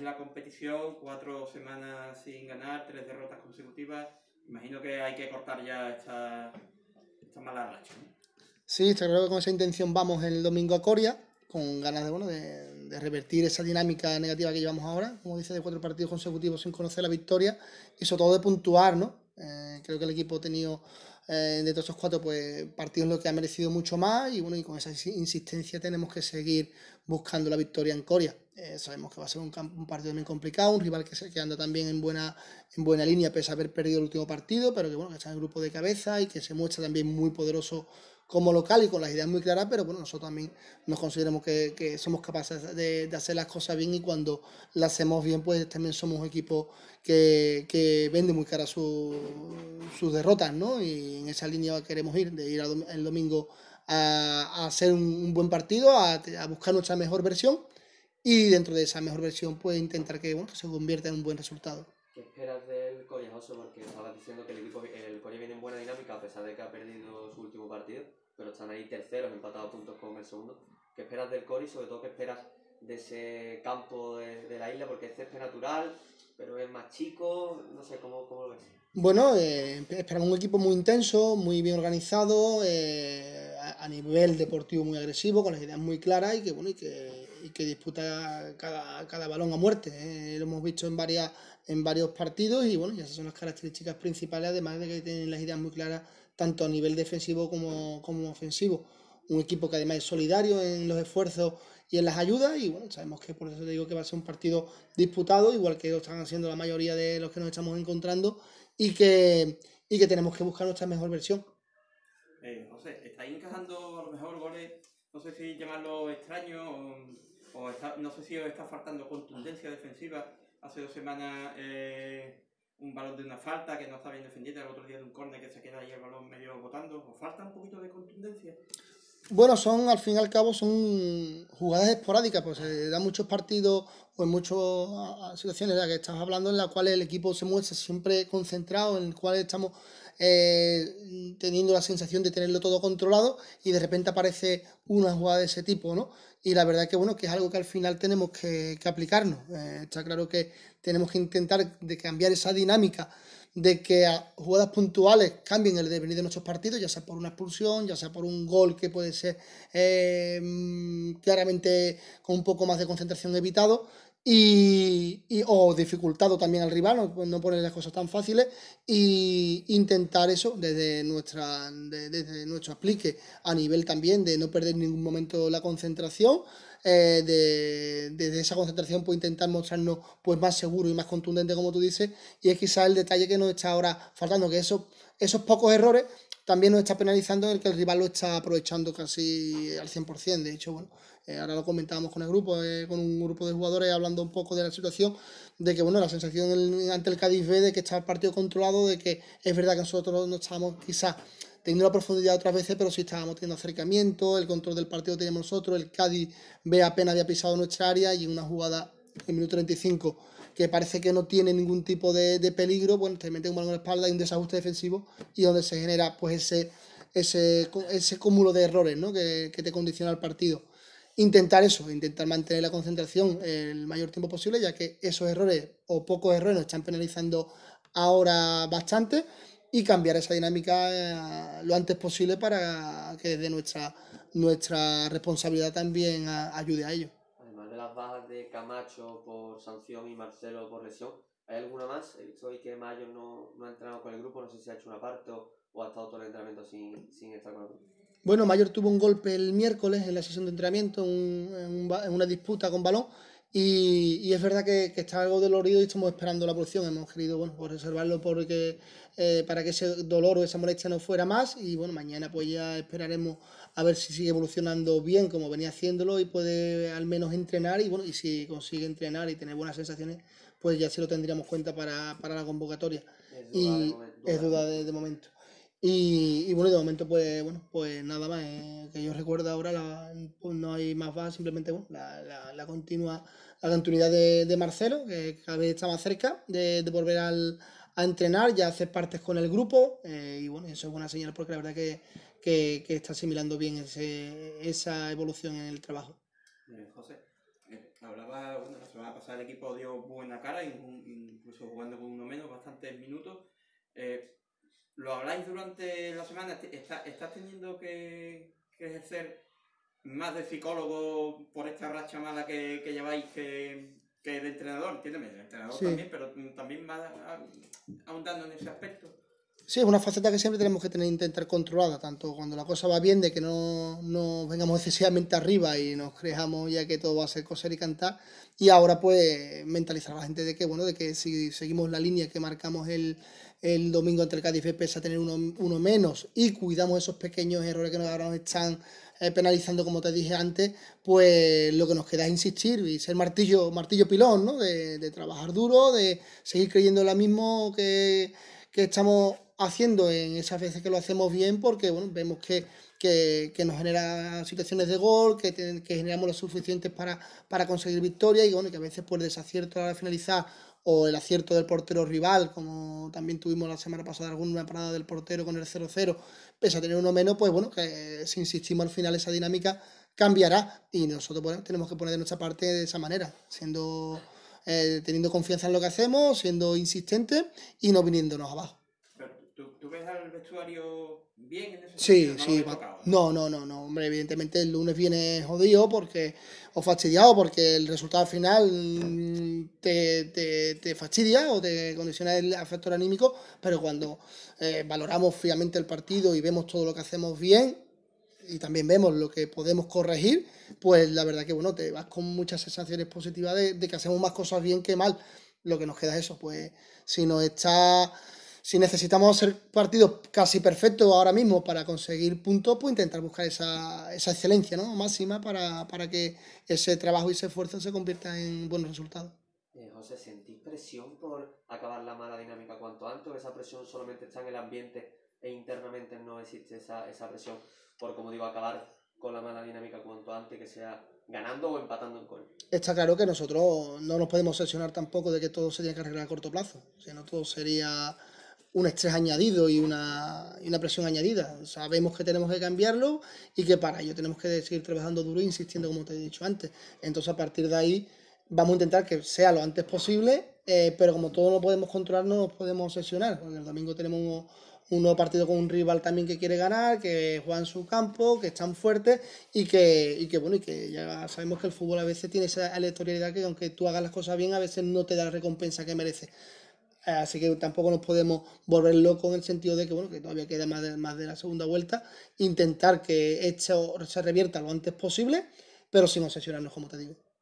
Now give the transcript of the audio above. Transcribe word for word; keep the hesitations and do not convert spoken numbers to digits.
en la competición, cuatro semanas sin ganar, tres derrotas consecutivas. Imagino que hay que cortar ya esta, esta mala racha, ¿no? Sí, está claro que con esa intención vamos el domingo a Coria, con ganas de, bueno, de, de revertir esa dinámica negativa que llevamos ahora, como dice, de cuatro partidos consecutivos sin conocer la victoria, y sobre todo de puntuar, ¿no? Eh, creo que el equipo ha tenido eh, de todos esos cuatro pues, partidos en los que ha merecido mucho más, y bueno, y con esa insistencia tenemos que seguir buscando la victoria en Coria. Eh, sabemos que va a ser un, un partido también complicado, un rival que, se, que anda también en buena, en buena línea pese a haber perdido el último partido, pero que bueno, que está en el grupo de cabeza y que se muestra también muy poderoso como local y con las ideas muy claras, pero bueno, nosotros también nos consideramos que, que somos capaces de, de hacer las cosas bien, y cuando las hacemos bien, pues también somos un equipo que, que vende muy cara sus su derrotas, ¿no? Y en esa línea queremos ir, de ir el domingo a, a hacer un, un buen partido, a, a buscar nuestra mejor versión, y dentro de esa mejor versión pues intentar que, bueno, que se convierta en un buen resultado. ¿Qué esperas del Coria, José? Porque estabas diciendo que el equipo, el Coria viene en buena dinámica a pesar de que ha perdido su último partido, pero están ahí terceros, empatados a puntos con el segundo. ¿Qué esperas del Coria y sobre todo qué esperas de ese campo de, de la isla? Porque es césped natural, pero es más chico, no sé, ¿cómo, cómo lo ves? Bueno, eh, esperamos un equipo muy intenso, muy bien organizado, eh, a, a nivel deportivo muy agresivo, con las ideas muy claras, y que bueno, y que, y que disputa cada, cada balón a muerte. Eh. Lo hemos visto en varias, en varios partidos, y bueno, y esas son las características principales, además de que tienen las ideas muy claras tanto a nivel defensivo como, como ofensivo. Un equipo que además es solidario en los esfuerzos y en las ayudas, y bueno, sabemos que por eso te digo que va a ser un partido disputado, igual que lo están haciendo la mayoría de los que nos estamos encontrando, y que, y que tenemos que buscar nuestra mejor versión. Eh, José, estáis encajando a lo mejor goles, no sé si llamarlo extraño, o, o está, no sé si os está faltando contundencia defensiva. Hace dos semanas eh, un balón de una falta que no está bien defendida, el otro día de un córner que se queda ahí el balón medio botando. ¿Os falta un poquito de contundencia? Bueno, son, al fin y al cabo, son jugadas esporádicas, pues se dan muchos partidos o en muchas situaciones de las que estamos hablando, en las cuales el equipo se muestra siempre concentrado, en el cual estamos eh, teniendo la sensación de tenerlo todo controlado, y de repente aparece una jugada de ese tipo, ¿no? Y la verdad que bueno, que es algo que al final tenemos que, que aplicarnos. Eh, está claro que tenemos que intentar de cambiar esa dinámica, de que a jugadas puntuales cambien el devenir de nuestros partidos, ya sea por una expulsión, ya sea por un gol que puede ser eh, claramente con un poco más de concentración evitado, y, y, o dificultado también al rival, no, no poner las cosas tan fáciles, e intentar eso desde, nuestra, de, desde nuestro aplique, a nivel también de no perder en ningún momento la concentración. Eh, de, de esa concentración pues intentar mostrarnos pues más seguro y más contundente, como tú dices, y es quizás el detalle que nos está ahora faltando, que esos, esos pocos errores también nos está penalizando, en el que el rival lo está aprovechando casi al cien por ciento. De hecho, bueno, eh, ahora lo comentábamos con el grupo, eh, con un grupo de jugadores, hablando un poco de la situación, de que bueno, la sensación el, ante el Cádiz B de que está el partido controlado, de que es verdad que nosotros no estábamos quizás teniendo la profundidad otras veces, pero sí estábamos teniendo acercamiento, el control del partido teníamos nosotros, el Cádiz B apenas había pisado nuestra área, y en una jugada en minuto treinta y cinco que parece que no tiene ningún tipo de, de peligro, bueno, te mete un balón en la espalda y un desajuste defensivo, y donde se genera pues ese, ese, ese cúmulo de errores, ¿no? que, que te condiciona el partido. Intentar eso, intentar mantener la concentración el mayor tiempo posible, ya que esos errores o pocos errores nos están penalizando ahora bastante, y cambiar esa dinámica eh, lo antes posible para que desde nuestra, nuestra responsabilidad también a, ayude a ello. Además de las bajas de Camacho por sanción y Marcelo por lesión, ¿hay alguna más? He visto hoy que Mayo no, no ha entrenado con el grupo, no sé si ha hecho una parte o, o ha estado todo el entrenamiento sin, sin estar con el grupo. Bueno, Mayor tuvo un golpe el miércoles en la sesión de entrenamiento, un, en, un, en una disputa con balón, y, y es verdad que, que está algo dolorido y estamos esperando la evolución. Hemos querido, bueno, pues reservarlo porque, eh, para que ese dolor o esa molestia no fuera más, y bueno, mañana pues ya esperaremos a ver si sigue evolucionando bien como venía haciéndolo y puede al menos entrenar, y bueno, y si consigue entrenar y tener buenas sensaciones, pues ya sí lo tendríamos cuenta para, para la convocatoria. Es duda Y de momento. es duda de, de momento. Y, y bueno, de momento pues bueno, pues nada más, eh, que yo recuerdo ahora, la, pues no hay más va, simplemente bueno, la, la, la continua la continuidad de, de Marcelo, que cada vez está más cerca de, de volver al, a entrenar, ya hacer partes con el grupo, eh, y bueno, eso es buena señal, porque la verdad que, que, que está asimilando bien ese, esa evolución en el trabajo. Eh, José, eh, se hablaba, bueno, la semana pasada el equipo dio buena cara, incluso jugando con uno menos, bastantes minutos. Eh, ¿Lo habláis durante la semana? ¿Está, ¿Estás teniendo que, que ejercer más de psicólogo por esta racha mala que, que lleváis que, que de entrenador? Entiéndeme, el entrenador Sí. también, pero también más ahondando en ese aspecto. Sí, es una faceta que siempre tenemos que tener intentar controlada, tanto cuando la cosa va bien, de que no, no vengamos excesivamente arriba y nos creamos ya que todo va a ser coser y cantar, y ahora pues mentalizar a la gente de que, bueno, de que si seguimos la línea que marcamos el, el domingo entre el Cádiz y B, pese a tener uno, uno menos, y cuidamos esos pequeños errores que ahora nos están eh, penalizando, como te dije antes, pues lo que nos queda es insistir y ser martillo, martillo pilón, ¿no? De, de trabajar duro, de seguir creyendo en lo mismo que, que estamos haciendo en esas veces que lo hacemos bien, porque bueno, vemos que, que, que nos genera situaciones de gol, que, te, que generamos lo suficientes para, para conseguir victoria, y bueno, que a veces por el desacierto a la hora de finalizar o el acierto del portero rival, como también tuvimos la semana pasada alguna parada del portero con el cero cero, pese a tener uno menos, pues bueno, que si insistimos al final esa dinámica cambiará, y nosotros bueno, tenemos que poner de nuestra parte de esa manera, siendo eh, teniendo confianza en lo que hacemos, siendo insistentes y no viniéndonos abajo. ¿Tú, ¿Tú ves al vestuario bien en ese Sí, sentido? ¿No sí, lo ves tocado, no, no, no, no, hombre, evidentemente el lunes viene jodido porque, o fastidiado porque el resultado final mm, te, te, te fastidia o te condiciona el factor anímico, pero cuando eh, valoramos fríamente el partido y vemos todo lo que hacemos bien y también vemos lo que podemos corregir, pues la verdad que bueno, te vas con muchas sensaciones positivas de, de que hacemos más cosas bien que mal. Lo que nos queda es eso, pues si nos está... Si necesitamos hacer partidos casi perfectos ahora mismo para conseguir puntos, pues intentar buscar esa, esa excelencia, ¿no? Máxima para, para que ese trabajo y ese esfuerzo se convierta en buenos resultados. Eh, José, ¿sentís presión por acabar la mala dinámica cuanto antes, o esa presión solamente está en el ambiente e internamente no existe esa, esa presión por, como digo, acabar con la mala dinámica cuanto antes, que sea ganando o empatando en gol? Está claro que nosotros no nos podemos obsesionar tampoco de que todo se tiene que arreglar a corto plazo, si no todo sería un estrés añadido y una, y una presión añadida. Sabemos que tenemos que cambiarlo y que para ello tenemos que seguir trabajando duro e insistiendo, como te he dicho antes. Entonces, a partir de ahí, vamos a intentar que sea lo antes posible, eh, pero como todo lo podemos controlar, no nos podemos obsesionar, porque el domingo tenemos un, un nuevo partido con un rival también que quiere ganar, que juega en su campo, que están fuertes y que, y que, bueno, y que ya sabemos que el fútbol a veces tiene esa aleatoriedad que aunque tú hagas las cosas bien, a veces no te da la recompensa que merece. Así que tampoco nos podemos volver locos en el sentido de que, bueno, que todavía queda más de, más de la segunda vuelta. Intentar que esto se revierta lo antes posible, pero sin obsesionarnos, como te digo.